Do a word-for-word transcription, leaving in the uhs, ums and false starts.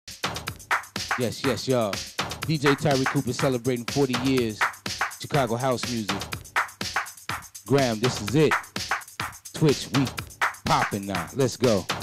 Yes, yes, y'all. D J Tyree Cooper celebrating forty years. Chicago house music. Graham, this is it. Twitch, we popping now. Let's go.